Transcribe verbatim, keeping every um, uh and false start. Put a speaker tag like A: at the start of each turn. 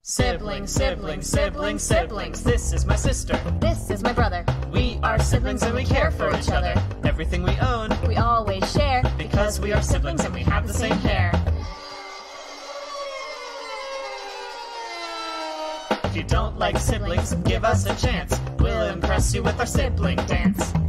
A: Sibling, sibling, sibling, siblings. This is my sister.
B: This is my brother.
A: We are siblings and we care for each other. Everything we own,
B: We always share
A: because we are siblings and we have the same hair. If you don't like siblings, give us a chance. We'll impress you with our sibling dance.